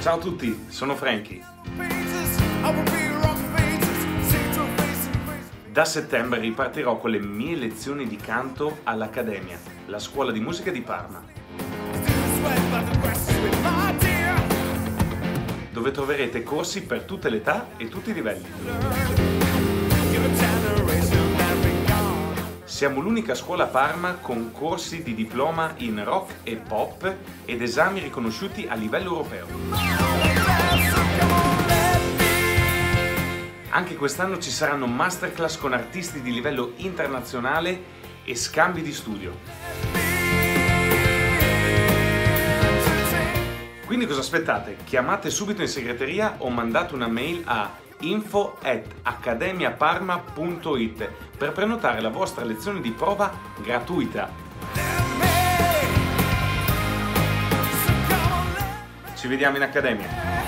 Ciao a tutti, sono Frankie. Da settembre ripartirò con le mie lezioni di canto all'Accademia, la scuola di musica di Parma, dove troverete corsi per tutte le età e tutti i livelli. Siamo l'unica scuola a Parma con corsi di diploma in rock e pop ed esami riconosciuti a livello europeo. Anche quest'anno ci saranno masterclass con artisti di livello internazionale e scambi di studio. Quindi cosa aspettate? Chiamate subito in segreteria o mandate una mail a info@accademiaparma.it per prenotare la vostra lezione di prova gratuita. Ci vediamo in accademia!